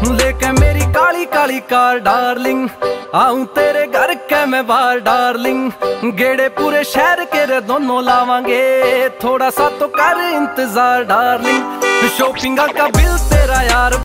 लेके मेरी Kali Kali car darling, आऊं तेरे घर के मैं बाहर डार्लिंग। गेड़े पूरे शहर के रे दोनों लावांगे, थोड़ा सा तो कर इंतजार डार्लिंग। शॉपिंग का बिल तेरा यार